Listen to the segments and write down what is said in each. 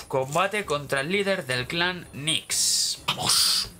Combate contra el líder del clan Nyx. ¡Vamos!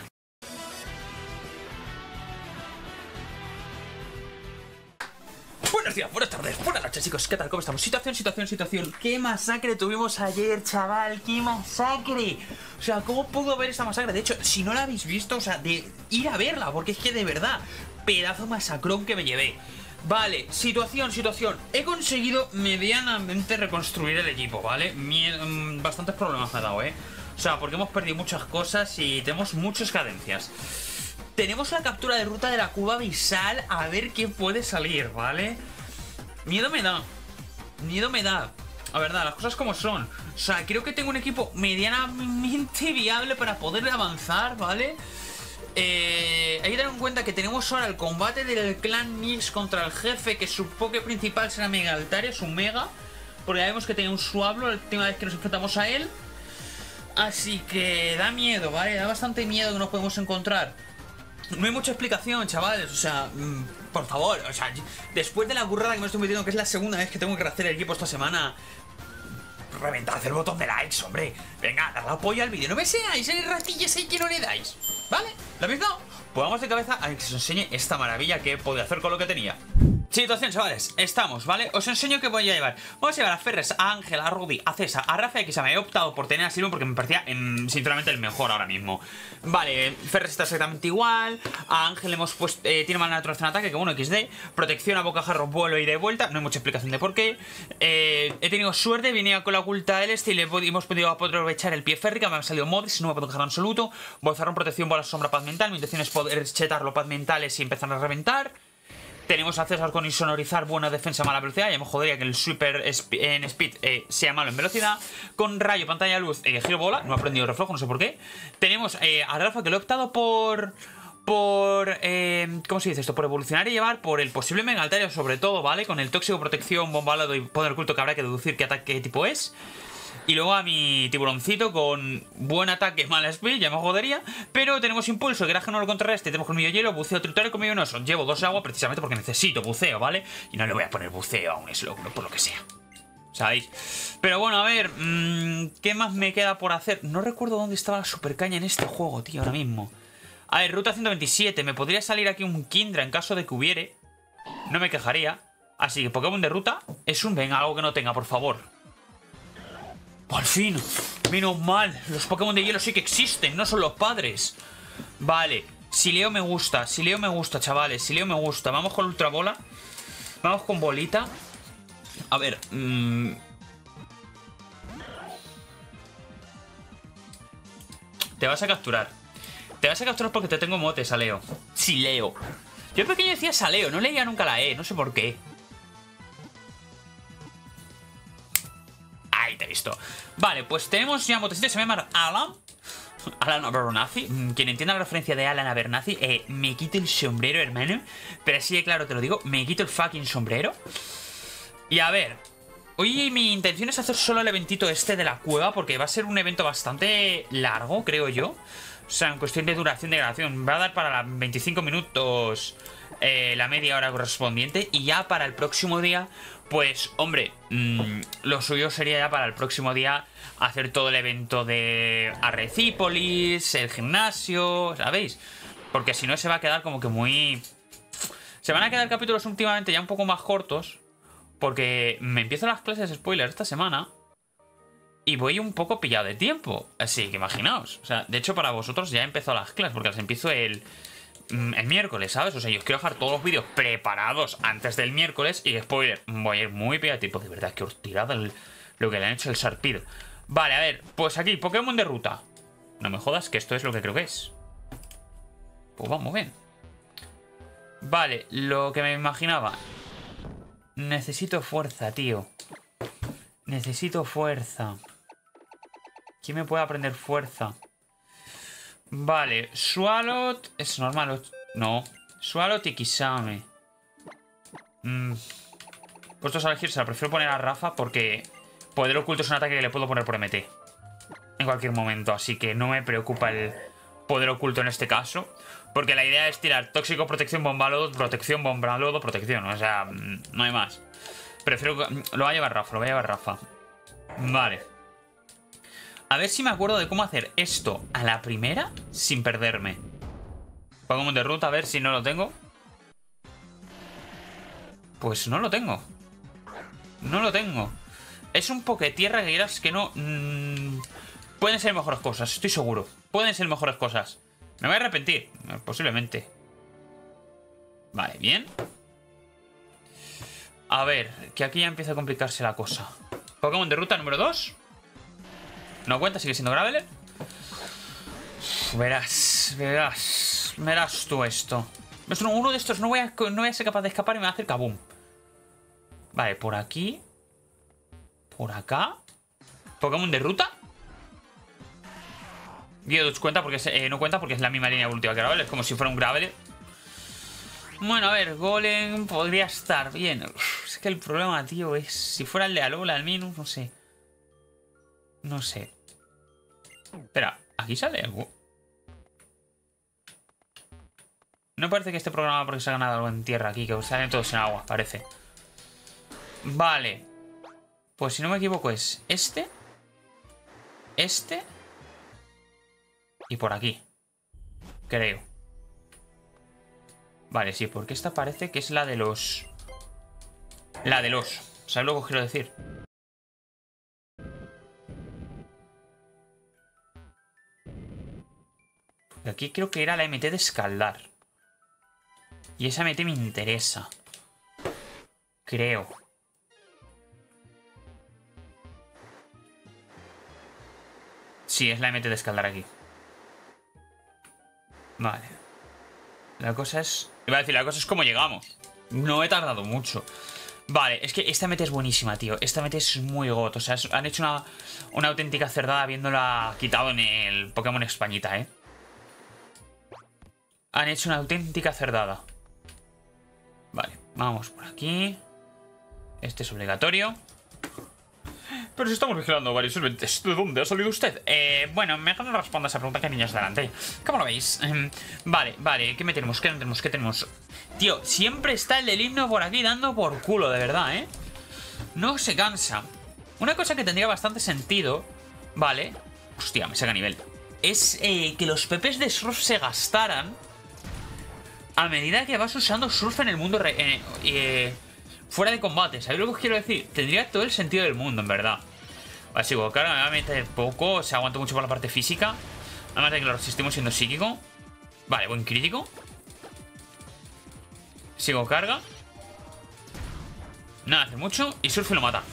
Buenos días, buenas tardes, buenas noches, chicos. ¿Qué tal? ¿Cómo estamos? Situación. ¿Qué masacre tuvimos ayer, chaval? ¡Qué masacre! O sea, ¿cómo pudo haber esta masacre? De hecho, si no la habéis visto, o sea, de ir a verla, porque es que de verdad, pedazo masacrón que me llevé. Vale, situación. He conseguido medianamente reconstruir el equipo, ¿vale? Bastantes problemas me ha dado, ¿eh? O sea, porque hemos perdido muchas cosas y tenemos muchas cadencias. Tenemos la captura de ruta de la cueva abisal. A ver qué puede salir, ¿vale? Miedo me da. A verdad, las cosas como son. O sea, creo que tengo un equipo medianamente viable para poder avanzar, ¿vale? Hay que tener en cuenta que tenemos ahora el combate del clan Nyx contra el jefe, que su poke principal será Mega Altaria, su Mega, porque ya vemos que tenía un Suablo la última vez que nos enfrentamos a él. Así que da miedo, ¿vale? Da bastante miedo que nos podemos encontrar. No hay mucha explicación, chavales, o sea, por favor, o sea, después de la burrada que me estoy metiendo, que es la segunda vez que tengo que rehacer el equipo esta semana, reventad el botón de likes, hombre. Venga, darle apoyo al vídeo. No me seáis ratillas ahí que no le dais. ¿Vale? ¿Lo habéis dado? Pues vamos de cabeza a que os enseñe esta maravilla que he podido hacer con lo que tenía. Situación, chavales, estamos, ¿vale? Os enseño qué voy a llevar. Vamos a llevar a Ferres, a Ángel, a Rudy, a César, a Rafa y a Kisa. Me he optado por tener a Silvio porque me parecía, sinceramente, el mejor ahora mismo. Vale, Ferres está exactamente igual. A Ángel hemos puesto, tiene mala naturaleza en ataque, que bueno, XD. Protección a bocajarro, vuelo y de vuelta. No hay mucha explicación de por qué. He tenido suerte, venía con la oculta del este y le hemos podido aprovechar el pie férrica. Me han salido Modris, no me puedo quejar en absoluto. Bolzarrón, protección, bola, sombra, paz mental. Mi intención es poder chetarlo paz mentales y empezar a reventar. Tenemos a César con insonorizar, buena defensa, mala velocidad. Ya me jodería que el Sweeper en Speed sea malo en velocidad. Con rayo, pantalla, luz, giro, bola. No he aprendido el reflejo, no sé por qué. Tenemos a Rafa, que lo he optado por ¿cómo se dice esto? Por evolucionar y llevar por el posible Mega Altaria sobre todo, ¿vale? Con el tóxico, protección, bombalado y poder oculto, que habrá que deducir qué ataque, qué tipo es. Y luego a mi tiburoncito con buen ataque, mala speed, ya me jodería. Pero tenemos impulso, graje no lo contrarreste, tenemos colmillo hielo, buceo tritorio, colmillo no. Llevo 2 de agua precisamente porque necesito buceo, ¿vale? Y no le voy a poner buceo a un Slowbro por lo que sea, ¿sabéis? Pero bueno, a ver, ¿qué más me queda por hacer? No recuerdo dónde estaba la super caña en este juego, tío, ahora mismo. A ver, ruta 127, me podría salir aquí un Kindra en caso de que hubiere. No me quejaría. Así que Pokémon de ruta es un venga, algo que no tenga, por favor. Al fin, menos mal. Los Pokémon de hielo sí que existen, no son los padres. Vale, Sileo me gusta, chavales. Sileo me gusta, vamos con Ultra Bola. Vamos con bolita. A ver, te vas a capturar. Te vas a capturar porque te tengo mote, Saleo. Sileo. Yo pequeño decía Saleo, no leía nunca la E, no sé por qué. Ahí te he visto. Vale, pues tenemos ya motocicleta, se llama Alan Abernathy. Quien entienda la referencia de Alan Abernathy, me quito el sombrero, hermano. Pero así de claro te lo digo, me quito el fucking sombrero. Y a ver, hoy mi intención es hacer solo el eventito este de la cueva, porque va a ser un evento bastante largo, creo yo. O sea, en cuestión de duración de grabación, va a dar para 25 minutos la media hora correspondiente. Y ya para el próximo día, pues, hombre, lo suyo sería ya para el próximo día hacer todo el evento de Arrecípolis, el gimnasio, ¿sabéis? Porque si no se va a quedar como que muy... Se van a quedar capítulos últimamente ya un poco más cortos, porque me empiezo las clases de spoiler esta semana y voy un poco pillado de tiempo. Así que imaginaos. O sea, de hecho para vosotros ya he empezado las clases, porque las empiezo el miércoles, ¿sabes? O sea, yo os quiero dejar todos los vídeos preparados antes del miércoles. Y spoiler, voy a ir muy pillado de tiempo. De verdad, que os tirado lo que le han hecho el Sarpid. Vale, a ver, pues aquí, Pokémon de ruta. No me jodas, que esto es lo que creo que es. Pues vamos bien. Vale, lo que me imaginaba. Necesito fuerza, tío. Necesito fuerza. ¿Quién me puede aprender fuerza? Vale, Swalot es normal. No, Swalot y Kisame. Puestos a elegir, se la prefiero poner a Rafa porque poder oculto es un ataque que le puedo poner por MT en cualquier momento, así que no me preocupa el poder oculto en este caso, porque la idea es tirar tóxico, protección, bombalodo, protección, bombalodo, protección. O sea, no hay más. Prefiero... Lo va a llevar Rafa, Vale. A ver si me acuerdo de cómo hacer esto a la primera sin perderme. Pokémon de ruta, a ver si no lo tengo. Pues no lo tengo. No lo tengo. Es un Poketierra que quieras que no... pueden ser mejores cosas, estoy seguro. Pueden ser mejores cosas. Me voy a arrepentir, posiblemente. Vale, bien. A ver, que aquí ya empieza a complicarse la cosa. Pokémon de ruta número 2. No cuenta, sigue siendo Graveler. Verás tú esto. Uno de estos no voy a ser capaz de escapar y me va a hacer kaboom. Vale, por aquí. Por acá. Pokémon de ruta. Geodude cuenta porque no cuenta porque es la misma línea evolutiva que Graveler. Es como si fuera un Graveler. Bueno, a ver, Golem podría estar bien. Es que el problema, tío, es... Si fuera el de Alola al menos, no sé. No sé. Espera, ¿aquí sale algo? No parece que esté programado porque se ha ganado algo en tierra aquí, que salen todos en agua, parece. Vale. Pues si no me equivoco es este. Este. Y por aquí. Creo. Vale, sí, porque esta parece que es la de los... La de los... ¿Sabes lo que quiero decir? Porque aquí creo que era la MT de escaldar. Y esa MT me interesa. Creo. Sí, es la MT de escaldar aquí. Vale. La cosa es... Iba a decir, la cosa es cómo llegamos. No he tardado mucho. Vale, es que esta meta es buenísima, tío. Esta meta es muy got. O sea, han hecho una auténtica cerdada habiéndola quitado en el Pokémon Españita, ¿eh? Han hecho una auténtica cerdada. Vale, vamos por aquí. Este es obligatorio. Pero si estamos vigilando varios eventos, ¿de dónde ha salido usted? Bueno, mejor no responda a esa pregunta que hay niños delante. ¿Cómo lo veis? Vale, ¿qué metemos? ¿Qué tenemos? Tío, siempre está el del himno por aquí dando por culo, de verdad, ¿eh? No se cansa. Una cosa que tendría bastante sentido, ¿vale? Hostia, me saca nivel. Es que los pepes de Surf se gastaran a medida que vas usando Surf en el mundo fuera de combate. ¿Sabéis lo que os quiero decir? Tendría todo el sentido del mundo, en verdad. Vale, sigo, carga, me va a meter poco. Se aguanta mucho por la parte física. Además de que lo resistimos siendo psíquico. Vale, buen crítico. Sigo, carga. Nada, hace mucho. Y Surf lo mata.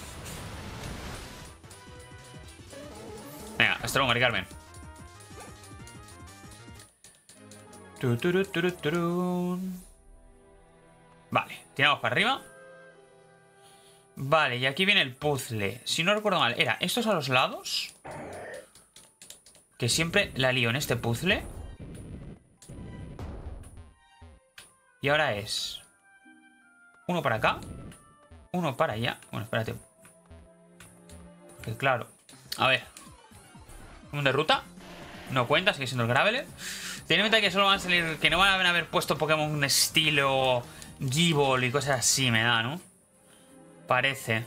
Venga, hasta luego, Mari Carmen. Vale, tiramos para arriba. Vale, y aquí viene el puzzle. Si no recuerdo mal, era estos a los lados. Que siempre la lío en este puzzle. Y ahora es... uno para acá. Uno para allá. Bueno, espérate. Porque claro. A ver. Un de ruta. No cuenta, sigue siendo el Graveler. Ten en cuenta que solo van a salir... Que no van a haber puesto Pokémon estilo... Gible y cosas así, me da, ¿no? Parece.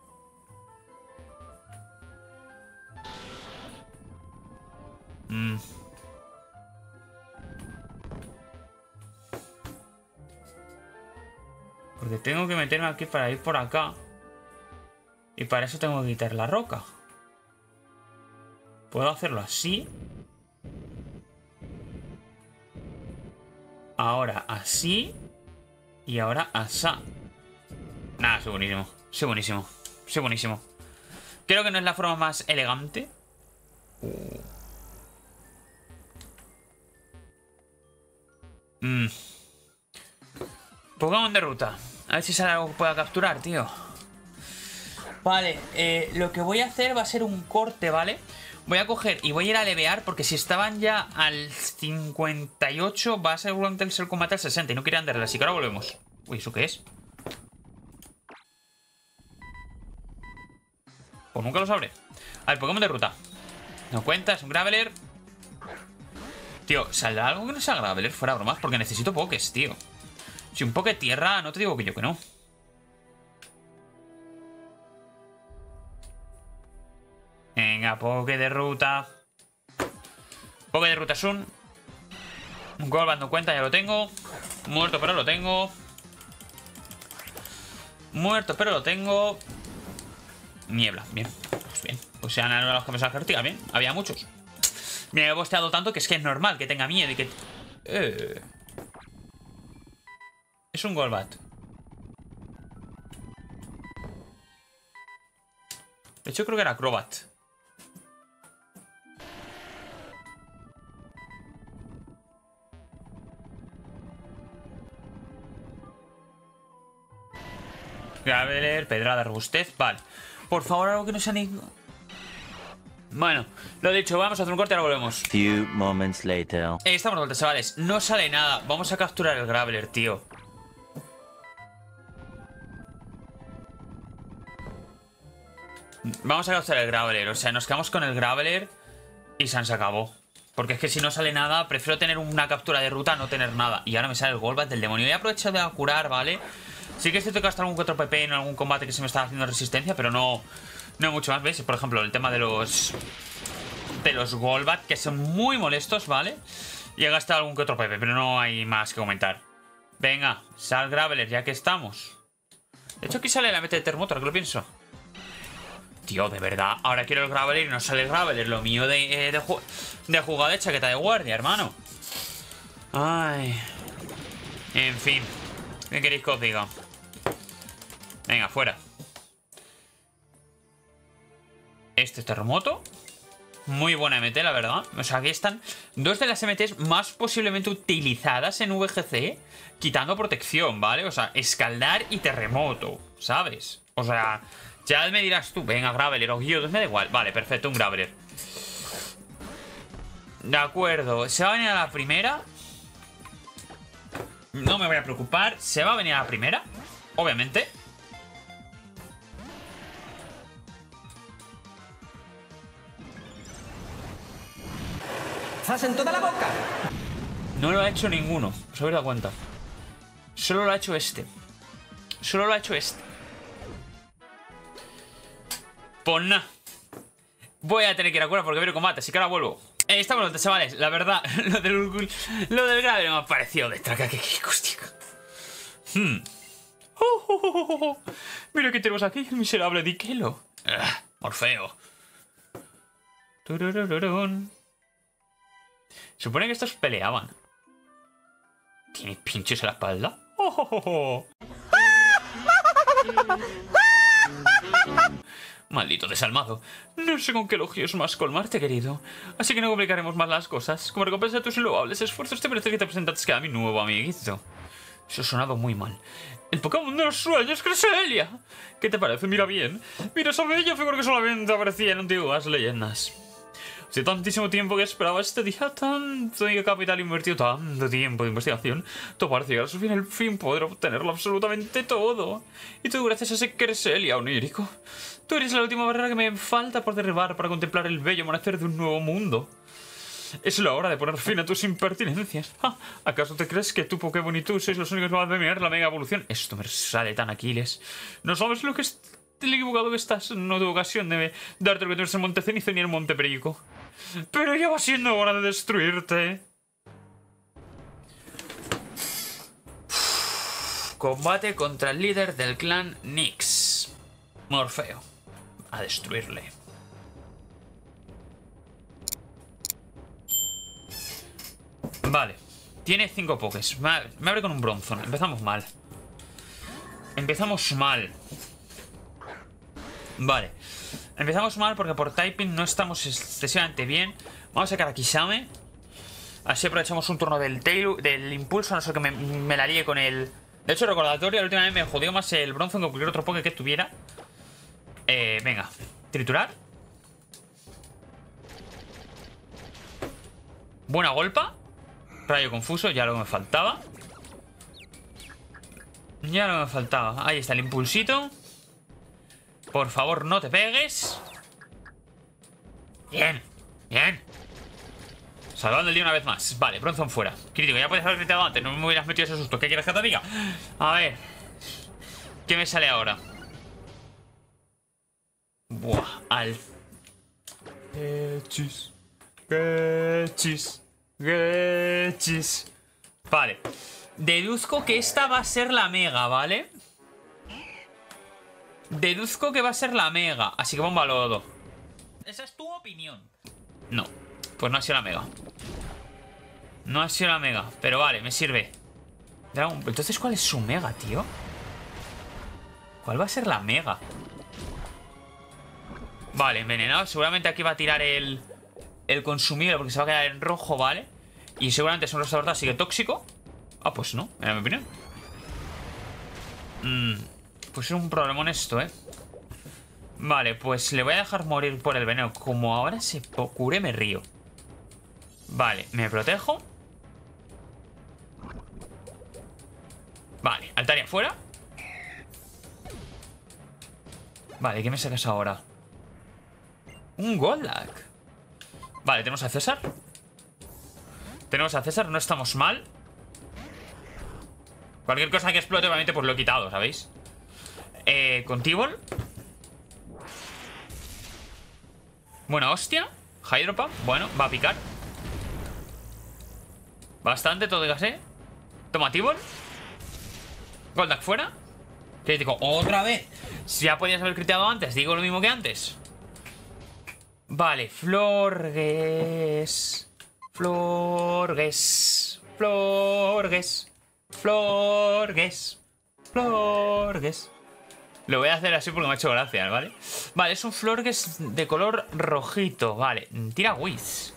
Porque tengo que meterme aquí para ir por acá. Y para eso tengo que quitar la roca. Puedo hacerlo así. Ahora así. Y ahora asá. Nada, soy buenísimo. Soy buenísimo. Soy buenísimo. Creo que no es la forma más elegante. Pokémon de ruta. A ver si sale algo que pueda capturar, tío. Vale, lo que voy a hacer va a ser un corte, ¿vale? Voy a coger y voy a ir a levear porque si estaban ya al 58 va a ser seguramente el combate al 60 y no quiero andarle, así que ahora volvemos. Uy, ¿eso qué es? Pues nunca lo sabré. A ver, Pokémon de ruta. No cuenta, es un Graveler. Tío, ¿saldrá algo que no sea Graveler? Fuera bromas, porque necesito Pokés, tío. Si un Poké tierra, no te digo que yo que no. Venga. Venga, poke de ruta. Poke de ruta es un Golbat no cuenta, ya lo tengo. Muerto, pero lo tengo. Muerto, pero lo tengo. Niebla, bien. Pues bien. Pues se han anulado los cambios a la jerarquía, bien. Había muchos. Me he bosteado tanto que es normal que tenga miedo y que... Es un Golbat. De hecho creo que era Crobat. Graveler, pedrada, robustez. Vale. Por favor, algo que no sea ni... Bueno, lo dicho, vamos a hacer un corte y ahora volvemos. Few moments later. Estamos de vuelta, chavales. No sale nada. Vamos a capturar el Graveler, tío. Vamos a capturar el Graveler. O sea, nos quedamos con el Graveler y se acabó. Porque es que si no sale nada, prefiero tener una captura de ruta a no tener nada. Y ahora me sale el Golbat del demonio. Voy a aprovechar de curar, ¿vale? Sí que es cierto que hasta algún 4 PP en algún combate que se me está haciendo resistencia, pero no mucho más, ¿veis? Por ejemplo, el tema de los Golbat, que son muy molestos, ¿vale? Y he gastado algún que otro PP, pero no hay más que comentar. Venga, sal Graveler, ya que estamos. De hecho, aquí sale la meta de Terremoto, ahora que lo pienso. Tío, de verdad, ahora quiero el Graveler y no sale el Graveler. Lo mío de jugada de chaqueta de guardia, hermano. Ay. En fin. ¿Qué queréis que os diga? Venga, fuera. Este es Terremoto. Muy buena MT, la verdad. O sea, aquí están dos de las MTs más posiblemente utilizadas en VGC, quitando protección, ¿vale? O sea, escaldar y terremoto, ¿sabes? O sea, ya me dirás tú, venga, Graveler o Gyarados, me da igual. Vale, perfecto, un Graveler. De acuerdo, se va a venir a la primera. No me voy a preocupar, se va a venir a la primera, obviamente. ¡Zas en toda la boca! No lo ha hecho ninguno, os habéis dado cuenta. Solo lo ha hecho este. Solo lo ha hecho este. Pues nada. Voy a tener que ir a curar porque veo combate, así que ahora vuelvo. Estamos los chavales, la verdad, lo del Graveler me ha parecido de traca que acústica. Mira que tenemos aquí, el miserable Dikelo. Orfeo. Supone que estos peleaban. ¿Tiene pinchos en la espalda? Maldito desalmado. No sé con qué elogios más colmarte, querido. Así que no complicaremos más las cosas. Como recompensa de tus loables esfuerzos, te merece que te presentes a mi nuevo amiguito. Eso ha sonado muy mal. El Pokémon de los sueños, Cresselia. ¿Qué te parece? Mira bien. Mira esa bella figura que solamente aparecía en antiguas leyendas. Hace tantísimo tiempo que esperaba este día, tanto y capital invertido, tanto tiempo de investigación. Todo parece llegar a su fin, el fin poder obtenerlo absolutamente todo. Y todo gracias a ese Cresselia onírico. Tú eres la última barrera que me falta por derribar para contemplar el bello amanecer de un nuevo mundo. Es la hora de poner fin a tus impertinencias. ¿Acaso te crees que tu Pokémon y tú sois los únicos que van a terminar la mega evolución? Esto me sale tan Aquiles. No sabes lo equivocado que estás. No tuve ocasión de darte lo que tienes en Monte Cenizo ni en Monte Perico. Pero ya va siendo hora de destruirte. Combate contra el líder del clan Nyx, Morfeo. A destruirle. Vale. Tiene 5 pokés. Me abre con un Bronzong. Empezamos mal. Empezamos mal. Vale. Empezamos mal porque por typing no estamos excesivamente bien. Vamos a sacar a Kisame. Así aprovechamos un turno del impulso. A no ser que me la líe con el... De hecho, recordatorio, la última vez me jodió más el Bronzong que cualquier otro poké que tuviera. Venga. Triturar. Buena golpa. Rayo confuso, ya lo que me faltaba. Ya lo que me faltaba. Ahí está el impulsito. Por favor, no te pegues. Bien, bien. Salvando el día una vez más. Vale, Bronzong fuera. Crítico, ya puedes haber gritado antes. No me hubieras metido ese susto. ¿Qué quieres que te diga? A ver. ¿Qué me sale ahora? Buah, Gechis. Gechis. Gechis. Vale. Deduzco que esta va a ser la mega, ¿vale? Deduzco que va a ser la mega. Así que bomba lodo. ¿Esa es tu opinión? No. Pues no ha sido la mega. No ha sido la mega. Pero vale, me sirve. Entonces, ¿cuál es su mega, tío? ¿Cuál va a ser la mega? Vale, envenenado. Seguramente aquí va a tirar el consumible porque se va a quedar en rojo, ¿vale? Y seguramente es un restaurador así que tóxico. Ah, pues no, en mi opinión. Pues es un problemón esto, ¿eh? Vale, pues le voy a dejar morir por el veneno. Como ahora se cure, me río. Vale, me protejo. Vale, Altaria fuera. Vale, ¿qué me sacas ahora? Un Goldak. Vale, tenemos a César. Tenemos a César, no estamos mal. Cualquier cosa que explote, obviamente, pues lo he quitado, ¿sabéis? Con T-Ball. Buena hostia. Hydropump, bueno, va a picar. Bastante, todo dígase. Toma T-Ball. Goldak fuera. Crítico, otra vez. Si ya podías haber criteado antes, digo lo mismo que antes. Vale, Florges. Florges. Florges. Florges. Florges. Lo voy a hacer así porque me ha hecho gracia, ¿vale? Vale, es un Florges de color rojito. Vale, tira Whiz.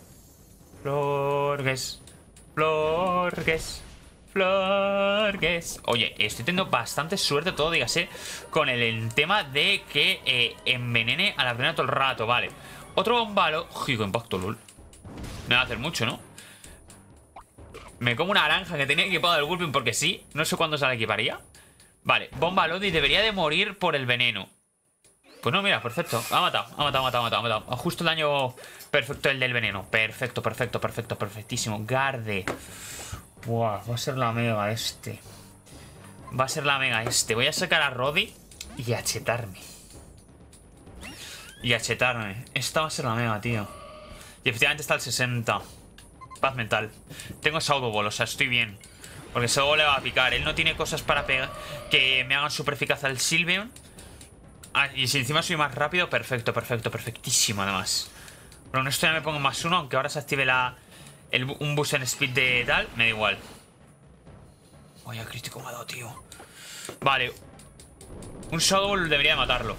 Florges. Florges. Florges. Oye, estoy teniendo bastante suerte, todo dígase, con el tema de que envenene a la primera todo el rato, vale. Otro bombalo. Giga impacto, lol. Me va a hacer mucho, ¿no? Me como una naranja que tenía equipado el Gulpin porque sí. No sé cuándo se la equiparía. Vale, bomba Lodi debería de morir por el veneno. Pues no, mira, perfecto. Ha matado, ha matado, ha matado, ha matado. Justo el daño perfecto, el del veneno. Perfecto, perfecto, perfecto, perfectísimo. Garde. Buah, va a ser la mega este. Va a ser la mega este. Voy a sacar a Rodi y a chetarme. Y a chetarme. Esta va a ser la mega, tío. Y efectivamente está el 60. Paz mental. Tengo Shadow Ball, o sea, estoy bien. Porque Shadow Ball le va a picar. Él no tiene cosas para pegar que me hagan super eficaz al Sylveon. Ah, y si encima soy más rápido, perfecto, perfecto, perfectísimo además. Pero con esto ya me pongo +1, aunque ahora se active un boost en speed de tal, me da igual. Vaya crítico me ha dado, tío. Vale. Un Shadow Ball debería de matarlo.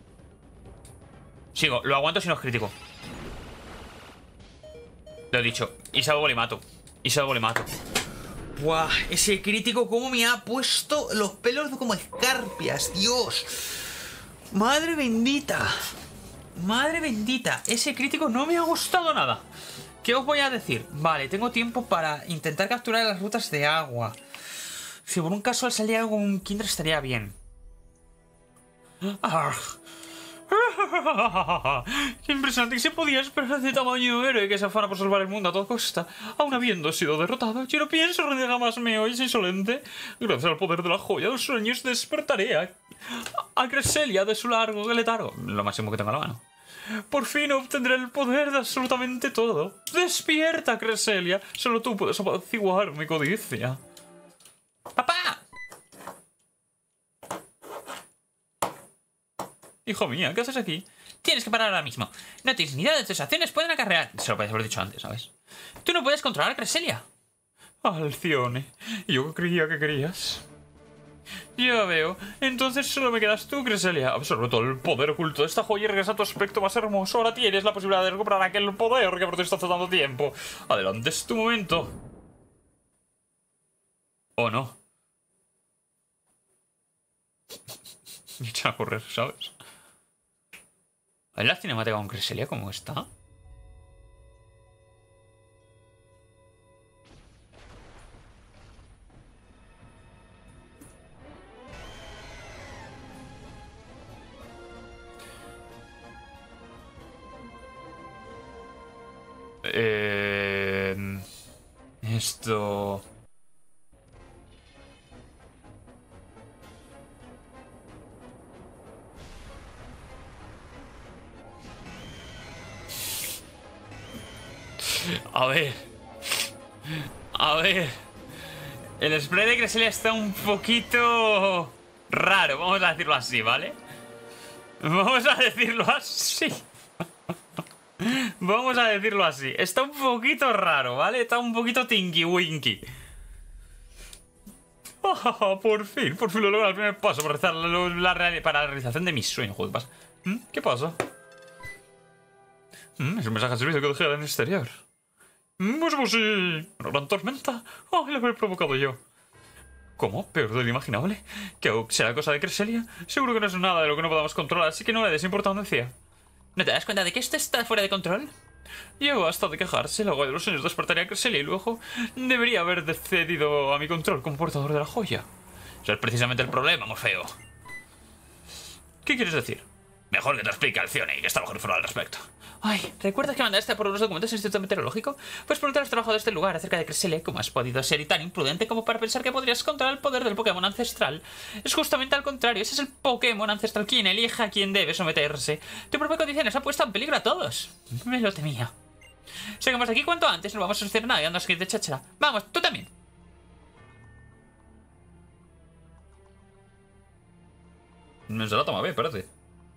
Sigo, lo aguanto si no es crítico. Lo he dicho. Y Shadow Ball y mato. Y Shadow Ball y mato. Buah, ese crítico cómo me ha puesto los pelos como escarpias, Dios. Madre bendita. Madre bendita. Ese crítico no me ha gustado nada. ¿Qué os voy a decir? Vale, tengo tiempo para intentar capturar las rutas de agua. Si por un caso salía algo con un Kindred estaría bien. Qué impresionante que se podía esperar de tamaño héroe que se afana por salvar el mundo a toda costa, aún habiendo sido derrotado. Yo no pienso rendir jamás, me oyes insolente. Gracias al poder de la joya de los sueños despertaré a Cresselia de su largo letargo. Lo máximo que tengo a la mano. Por fin obtendré el poder de absolutamente todo. ¡Despierta, Cresselia! Solo tú puedes apaciguar mi codicia. ¡Papá! Hijo mío, ¿qué haces aquí? Tienes que parar ahora mismo. No tienes ni idea de tus acciones pueden acarrear. Se lo podías haber dicho antes, ¿sabes? Tú no puedes controlar a Cresselia. Alcione, yo creía que querías. Ya veo. Entonces solo me quedas tú, Cresselia. Absorbe todo el poder oculto de esta joya y regresa a tu aspecto más hermoso. Ahora tienes la posibilidad de recuperar aquel poder que protestó hace tanto tiempo. Adelante, es tu momento. ¿O no? Me echa a correr, ¿sabes? A ver la cinemática con Cresselia, ¿cómo está? Esto... A ver. A ver. El spray de Cresselia está un poquito raro, vamos a decirlo así, ¿vale? Vamos a decirlo así. Vamos a decirlo así. Está un poquito raro, ¿vale? Está un poquito tinky winky. Oh, por fin lo logro el primer paso para para la realización de mis sueños. Joder, ¿qué pasa? ¿Qué pasa? Es un mensaje de servicio que dejé en el exterior. Pues sí. ¿Una gran tormenta? Oh, la he provocado yo. ¿Cómo? ¿Peor de lo imaginable? ¿Que será cosa de Cresselia? Seguro que no es nada de lo que no podamos controlar, así que no le des importancia. ¿No te das cuenta de que esto está fuera de control? Llego hasta de quejarse, el agua de los sueños despertaría a Cresselia y luego debería haber cedido a mi control como portador de la joya. Eso es precisamente el problema, Morfeo. ¿Qué quieres decir? Mejor que te explique Alcione, que está bajo informado al respecto. Ay, ¿recuerdas que mandaste por unos documentos al Instituto Meteorológico? Pues por has trabajado de este lugar acerca de Cresselia, ¿cómo has podido ser tan imprudente como para pensar que podrías controlar el poder del Pokémon ancestral? Es justamente al contrario, ese es el Pokémon ancestral quien elige a quien debe someterse. Tu propia condición nos ha puesto en peligro a todos. Me lo temía. Sigamos de aquí cuanto antes, no vamos a hacer nada y ando a seguir de cháchara. Vamos, tú también. No se la toma bien, espérate.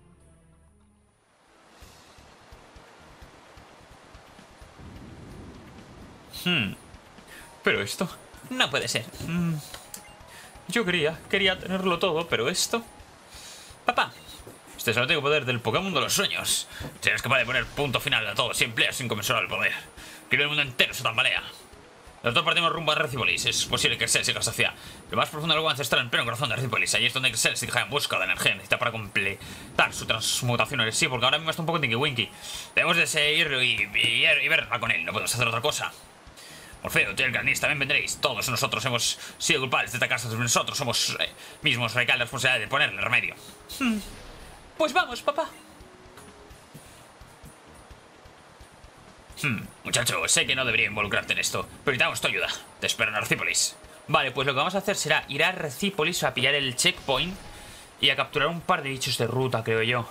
Pero esto no puede ser. Yo quería tenerlo todo, pero esto... Papá, este es el auténtico poder del Pokémon de los sueños. Tienes capaz de poner punto final a todo si empleas inconmensurable poder. Quiero el mundo entero se tambalea. Los dos partimos rumbo a Recipolis. Es posible que Cresselia siga hacia lo más profundo del agua ancestral en pleno corazón de Recipolis. Allí es donde Cresselia se dirige en busca de energía necesita para completar su transmutación. Sí, porque ahora mismo está un poco tinky winky. Debemos de seguirlo y verla con él. No podemos hacer otra cosa. Morfeo, tú y el Granis también vendréis. Todos nosotros hemos sido culpables de esta casa. Nosotros somos mismos la responsabilidad de ponerle remedio. Pues vamos, papá. Muchacho, sé que no debería involucrarte en esto, pero necesitamos tu ayuda. Te espero en Recipolis. Vale, pues lo que vamos a hacer será ir a Recipolis a pillar el checkpoint y a capturar un par de bichos de ruta, creo yo.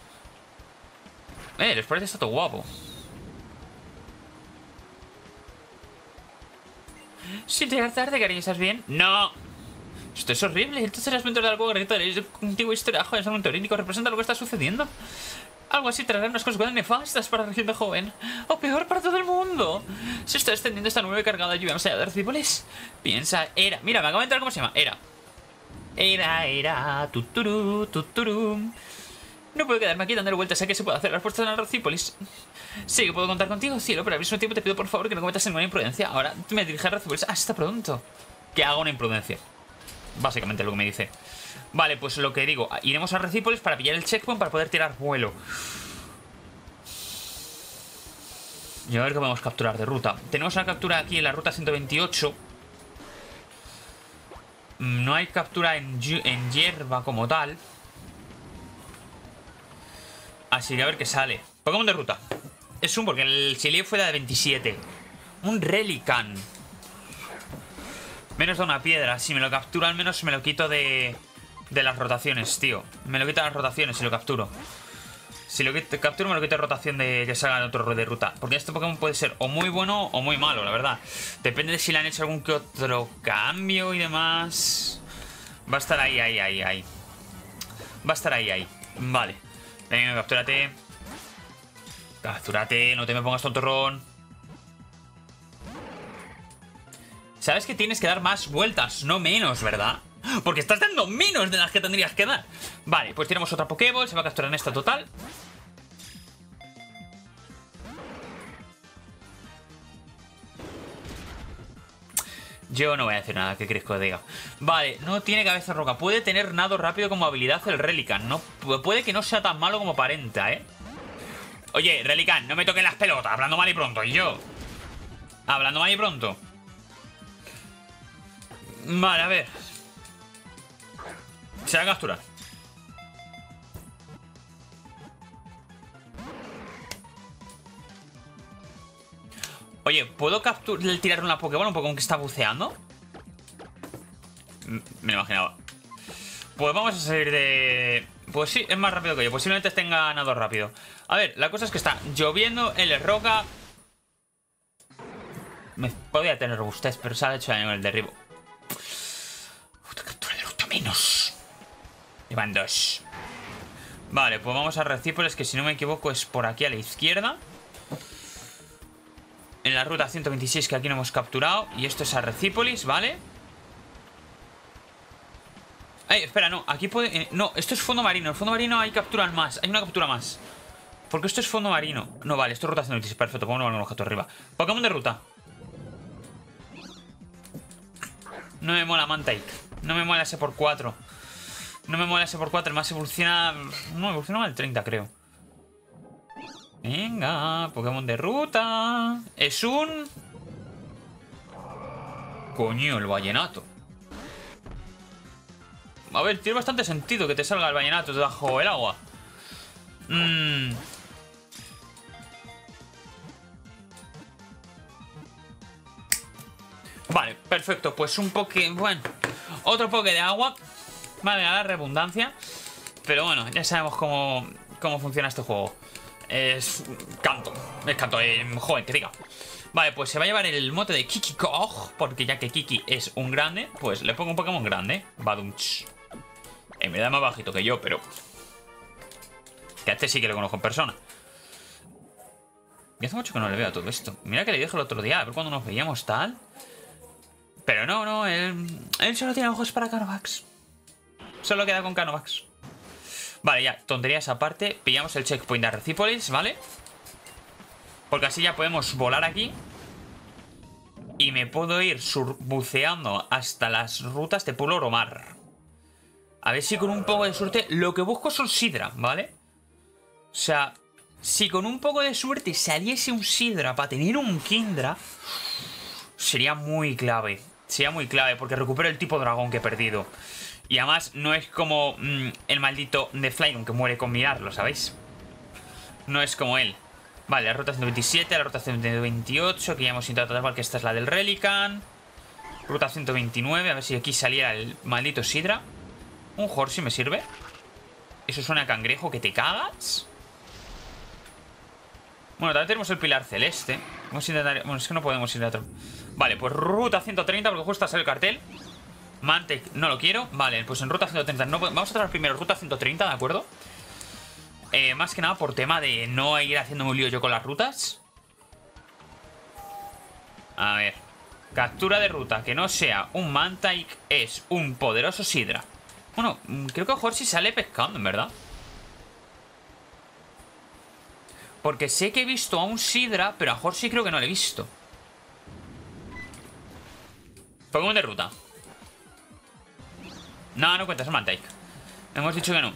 Les parece está todo guapo. Sin llegar tarde, cariño, ¿estás bien? ¡No! Esto es horrible. Entonces las ventas de algo grito de contigo historia joven son un teórico. ¿Representa lo que está sucediendo? Algo así traerá unas consecuencias nefastas para la región de joven. O peor, para todo el mundo. Se está extendiendo esta nube cargada de lluvia más allá de Recipolis. Piensa, Era. Mira, me acabo de entrar cómo se llama. Era. Tuturu. No puedo quedarme aquí dándole vueltas a que se puede hacer las puertas en Recipolis. Sí que puedo contar contigo, cielo, pero al mismo tiempo te pido por favor que no cometas ninguna imprudencia. Ahora me dirige a Recipolis hasta pronto. Que haga una imprudencia. Básicamente lo que me dice. Vale, pues lo que digo, iremos a Recipolis para pillar el checkpoint para poder tirar vuelo. Y a ver qué podemos capturar de ruta. Tenemos una captura aquí en la ruta 128. No hay captura en hierba como tal. Así que a ver qué sale. Pokémon de ruta. Es un, porque el Chile fue de 27. Un Relican. Menos de una piedra. Si me lo capturo al menos me lo quito de las rotaciones, tío. Me lo quito de las rotaciones si lo capturo. Si lo capturo me lo quito de rotación de que salga en otro de ruta. Porque este Pokémon puede ser o muy bueno o muy malo, la verdad. Depende de si le han hecho algún que otro cambio y demás. Va a estar ahí. Va a estar ahí. Vale. Venga, captúrate. Captúrate, no te me pongas tontorrón. Sabes que tienes que dar más vueltas, no menos, ¿verdad? Porque estás dando menos de las que tendrías que dar. Vale, pues tiramos otra Pokéball. Se va a capturar en esta total. Yo no voy a decir nada, ¿qué crees que os diga? Vale, no tiene cabeza roca. Puede tener nado rápido como habilidad el Relican. No, puede que no sea tan malo como aparenta, ¿eh? Oye, Relican, no me toques las pelotas. Hablando mal y pronto. Y yo hablando mal y pronto. Vale, a ver. Se va a capturar. Oye, ¿puedo tirar una Pokéball a un Pokémon que está buceando? Me lo imaginaba. Pues vamos a salir de... Pues sí, es más rápido que yo. Posiblemente tenga nado rápido. A ver, la cosa es que está lloviendo, él es roca. Me podía tener robustez, pero se ha hecho daño con el derribo. Otra captura de ruta menos. Llevan 2. Vale, pues vamos a Recípolis, que si no me equivoco es por aquí a la izquierda. En la ruta 126 que aquí no hemos capturado. Y esto es a Recípolis, ¿vale? Ay, espera, no, aquí puede... no, esto es fondo marino. En fondo marino hay capturas más. Hay una captura más. Porque esto es fondo marino. No, vale, esto es ruta 126. Perfecto, pongo un objeto arriba. Pokémon de ruta. No me mola Mantike. No me mola ese por 4. No me mola ese por 4. El más evoluciona... no, evoluciona al 30, creo. Venga, Pokémon de ruta. Es un... coño, el vallenato. A ver, tiene bastante sentido que te salga el vallenato debajo el agua. Vale, perfecto. Pues un poque... bueno, otro poke de agua. Vale, a la redundancia. Pero bueno, ya sabemos cómo funciona este juego. Es canto. Es canto, joven, que diga. Vale, pues se va a llevar el mote de Kiki Kog. Porque ya que Kiki es un grande, pues le pongo un Pokémon grande. Badumch. Me da más bajito que yo, pero... que a este sí que lo conozco en persona. Y hace mucho que no le veo a todo esto. Mira que le dije el otro día, a ver cuando nos veíamos tal. Pero no, él solo tiene ojos para Canovax. Solo queda con Canovax. Vale, ya, tonterías aparte. Pillamos el checkpoint de Recípolis, ¿vale? Porque así ya podemos volar aquí. Y me puedo ir buceando hasta las rutas de Pueblo Oromar. A ver si con un poco de suerte... lo que busco son Sidra, ¿vale? O sea, si con un poco de suerte saliese un Sidra para tener un Kindra, sería muy clave. Sería muy clave porque recupero el tipo dragón que he perdido. Y además no es como el maldito de Flygon que muere con mirarlo, ¿sabéis? No es como él. Vale, la ruta 127, la ruta 128, que ya hemos intentado tratar, que esta es la del Relican. Ruta 129, a ver si aquí saliera el maldito Sidra. Un Horsey me sirve. Eso suena a cangrejo que te cagas. Bueno, también tenemos el pilar celeste. Vamos a intentar... bueno, es que no podemos ir a otro. Vale, pues ruta 130, porque justo sale el cartel. Mantec, no lo quiero. Vale, pues en ruta 130 no, vamos a tratar primero ruta 130, ¿de acuerdo? Más que nada por tema de no ir haciendo un lío yo con las rutas. A ver. Captura de ruta que no sea un Mantike es un poderoso Sidra. Bueno, creo que Horsey sale pescando, en verdad. Porque sé que he visto a un Sidra, pero a Horsey creo que no lo he visto. Pokémon de ruta. No, no cuentas, es Mantike. Hemos dicho que no.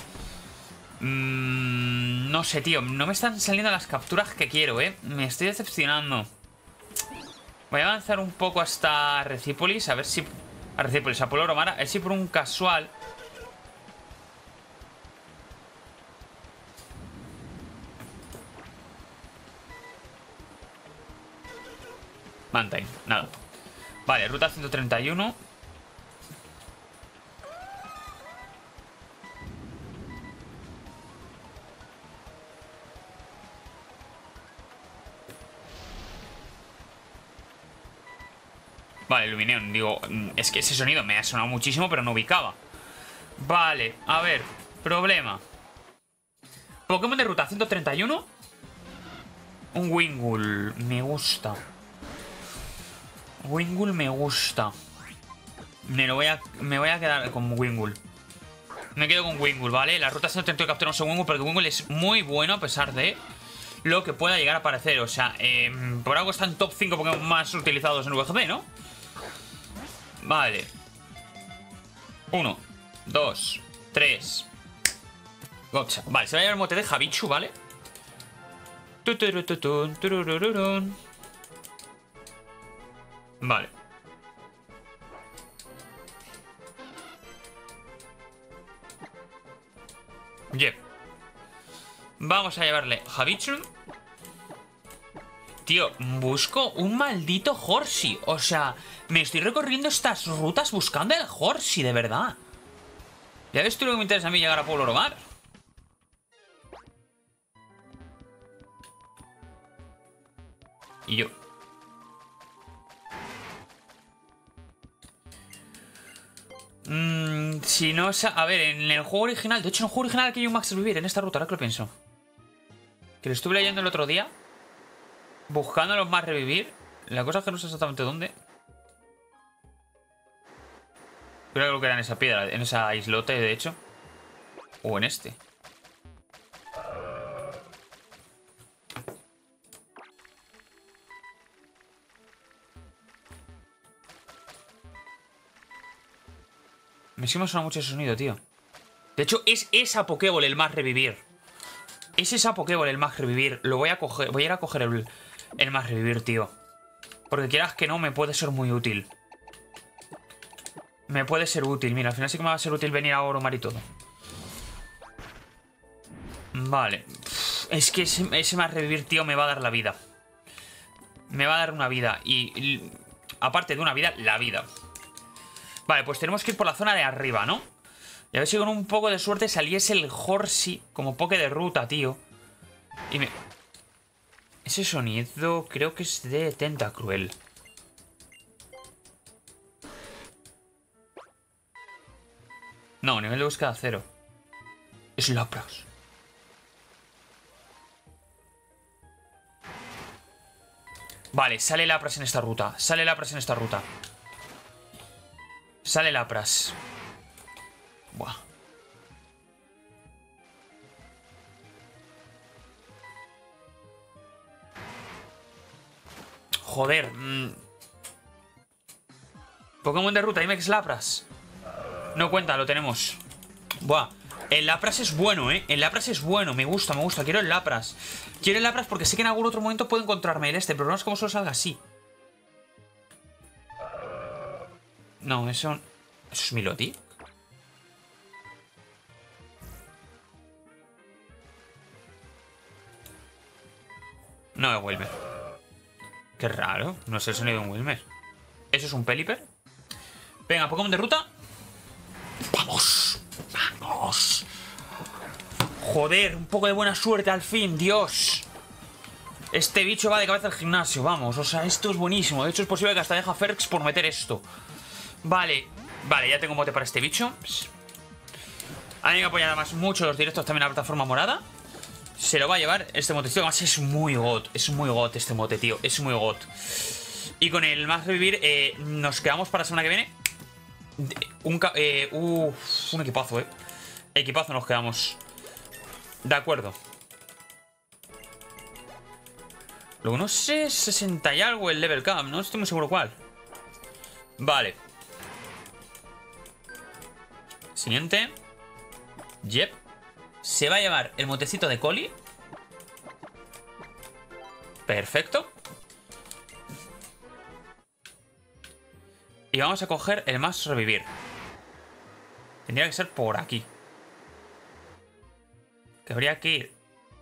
No sé, tío. No me están saliendo las capturas que quiero, Me estoy decepcionando. Voy a avanzar un poco hasta Recípolis. A ver si... a Recípolis, a Pueblo Oromar. A ver si por un casual... Mantine, nada. Vale, ruta 131. Vale, Lumineon, digo, es que ese sonido me ha sonado muchísimo, pero no ubicaba. Vale, a ver, problema. Pokémon de ruta 131. Un Wingull, me gusta. Wingull me gusta. Me voy a quedar con Wingull. Me quedo con Wingull, ¿vale? La ruta 131 capturamos a Wingull porque Wingull es muy bueno a pesar de lo que pueda llegar a aparecer. O sea, por algo están top 5 Pokémon más utilizados en VGC, ¿no? Vale. 1, 2, 3. Gotcha. Vale, se va a llevar el mote de Javichu, ¿vale? Vale. Yep. Vamos a llevarle Javichu. Tío, busco un maldito Horsey. O sea, me estoy recorriendo estas rutas buscando el Horsey, de verdad. ¿Ya ves tú lo que me interesa a mí llegar a Pueblo Oromar? Y yo. Si no... A ver, en el juego original... De hecho, en el juego original aquí hay un max revivir en esta ruta, ahora que lo pienso. Que lo estuve leyendo el otro día. Buscando los más revivir. La cosa es que no sé exactamente dónde. Creo que era en esa piedra, en esa islote, de hecho. O en este. Me suena mucho ese sonido, tío. De hecho, es esa Pokéball el más revivir. Es esa Pokéball el más revivir. Lo voy a coger. Voy a ir a coger el más revivir, tío. Porque quieras que no, me puede ser muy útil. Me puede ser útil. Mira, al final sí que me va a ser útil venir a Oromar y todo. Vale. Es que ese más revivir, tío, me va a dar la vida. Me va a dar una vida. Y aparte de una vida, la vida. Vale, pues tenemos que ir por la zona de arriba, ¿no? Y a ver si con un poco de suerte saliese el Horsey como poke de ruta, tío. Y me... Ese sonido creo que es de Tentacruel. No, nivel de búsqueda 0. Es Lapras. Vale, sale Lapras en esta ruta. Sale Lapras en esta ruta. Sale Lapras. Buah. Joder. Pokémon de ruta, dime que es Lapras. No cuenta, lo tenemos. Buah. El Lapras es bueno, ¿eh? El Lapras es bueno, me gusta, me gusta. Quiero el Lapras. Quiero el Lapras porque sé que en algún otro momento puedo encontrarme el este. Pero no es como solo salga así. No, eso... ¿Eso es Miloti? No es Wilmer. Qué raro. No es el sonido de un Wilmer. ¿Eso es un Pelipper? Venga, Pokémon de ruta. ¡Vamos! ¡Vamos! Joder, un poco de buena suerte al fin, Dios. Este bicho va de cabeza al gimnasio, vamos. O sea, esto es buenísimo. De hecho, es posible que hasta deja Ferx por meter esto. Vale, vale, ya tengo mote para este bicho. A mí me apoyan además mucho los directos también en la plataforma morada. Se lo va a llevar este motecito. Además es muy got este mote, tío. Es muy got. Y con el más revivir nos quedamos para la semana que viene. Un equipazo, equipazo nos quedamos. De acuerdo. Luego no sé, 60 y algo el level cap. No estoy muy seguro cuál. Vale. Siguiente. Yep. Se va a llevar el motecito de Coli. Perfecto. Y vamos a coger el más revivir. Tendría que ser por aquí. Que habría que ir...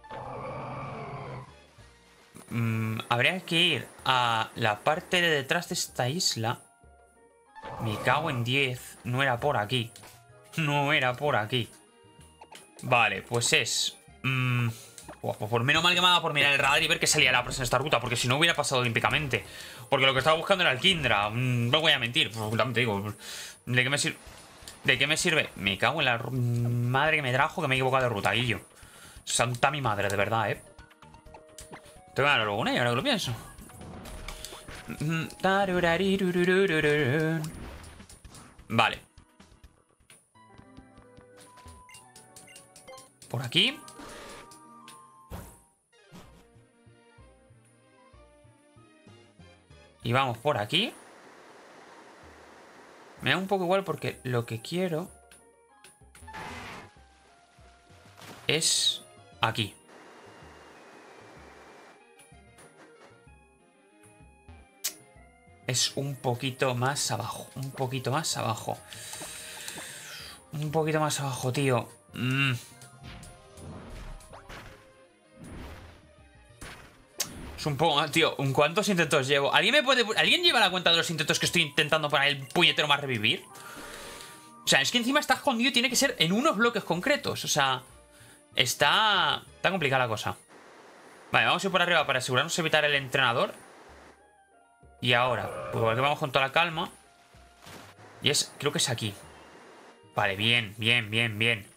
habría que ir a la parte de detrás de esta isla. Me cago en 10. No era por aquí. No era por aquí. Vale, pues es... pues por menos mal que me ha dado por mirar el radar y ver que salía Lapras en esta ruta. Porque si no hubiera pasado olímpicamente. Porque lo que estaba buscando era el Kindra. No voy a mentir. Te digo, ¿de qué me sirve? ¿De qué me sirve? Me cago en la madre que me trajo, que me he equivocado de ruta, Guillo. Santa mi madre, de verdad, Te voy a dar luego una y ahora que lo pienso. Vale. Por aquí. Y vamos por aquí. Me da un poco igual porque lo que quiero es aquí. Es un poquito más abajo. Un poquito más abajo. Un poquito más abajo, tío. Es un poco... Tío, ¿cuántos intentos llevo? ¿Alguien lleva la cuenta de los intentos que estoy intentando para el puñetero más revivir? O sea, es que encima está escondido y tiene que ser en unos bloques concretos. O sea, está complicada la cosa. Vale, vamos a ir por arriba para asegurarnos de evitar el entrenador. Y ahora, pues igual que vamos con toda la calma. Y es, creo que es aquí. Vale, bien, bien, bien, bien.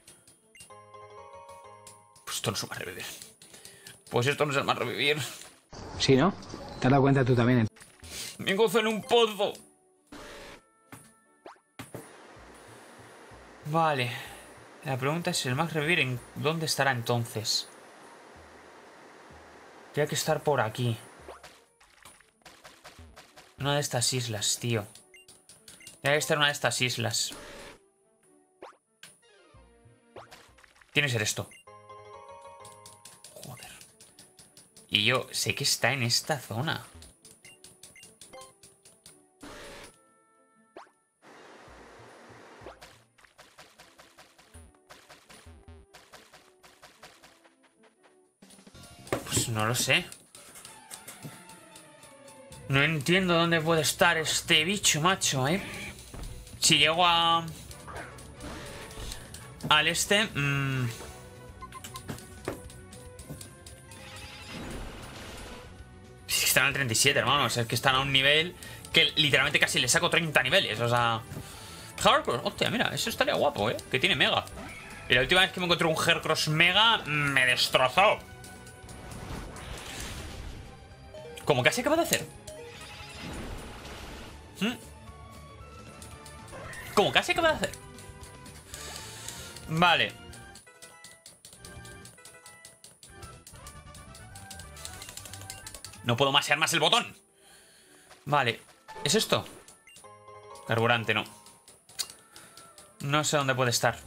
Pues esto no es un más revivir. Pues esto no es el más revivir. Sí, ¿no? ¿Te has dado cuenta tú también? Me gozo en un pozo. Vale. La pregunta es, ¿el Max Revivir en dónde estará entonces? Tiene que estar por aquí. Una de estas islas, tío. Tiene que estar en una de estas islas. Tiene que ser esto. Joder. Y yo sé que está en esta zona. Pues no lo sé. No entiendo dónde puede estar este bicho, macho, ¿eh? Si llego a... al este... Es que están al 37, hermano. O sea, es que están a un nivel que literalmente casi le saco 30 niveles. O sea... Heracross, hostia, mira, eso estaría guapo, ¿eh? Que tiene Mega. Y la última vez que me encontré un Heracross Mega, me destrozó. Como casi acaba de hacer. Como casi acaba de hacer. Vale. No puedo masear más el botón. Vale. ¿Es esto? Carburante, no. No sé dónde puede estar.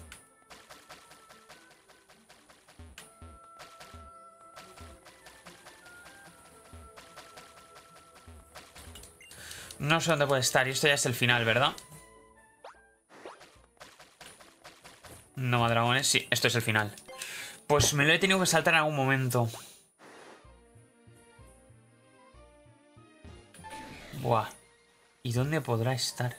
No sé dónde puede estar. Y esto ya es el final, ¿verdad? No, dragones. Sí, esto es el final. Pues me lo he tenido que saltar en algún momento. Buah. ¿Y dónde podrá estar?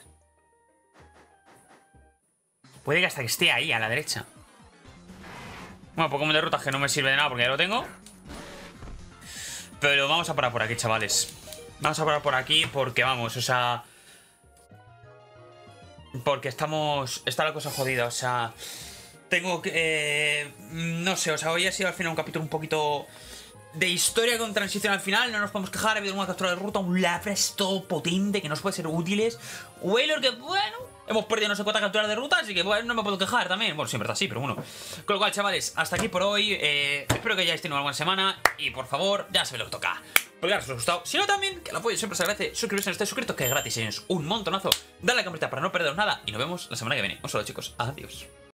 Puede que hasta que esté ahí, a la derecha. Bueno, Pokémon de rutas que no me sirve de nada porque ya lo tengo. Pero vamos a parar por aquí, chavales. Vamos a parar por aquí porque vamos, o sea... Porque estamos... Está la cosa jodida, o sea... Tengo que... no sé, o sea, hoy ha sido al final un capítulo un poquito... de historia con transición al final. No nos podemos quejar, ha habido una captura de ruta, un Lapras todo potente que nos puede ser útiles. Wailord que, bueno... Hemos perdido no sé cuántas capturas de ruta, así que bueno, no me puedo quejar también. Bueno, siempre está así, pero bueno. Con lo cual, chavales, hasta aquí por hoy. Espero que hayáis tenido una buena semana. Y por favor, ya sabéis lo que toca. Pulgar si os ha gustado. Si no, también, que el apoyo siempre se agradece. Suscribirse si no estáis suscritos, que es gratis y es un montonazo. Dale a la campanita para no perderos nada. Y nos vemos la semana que viene. Un saludo, chicos. Adiós.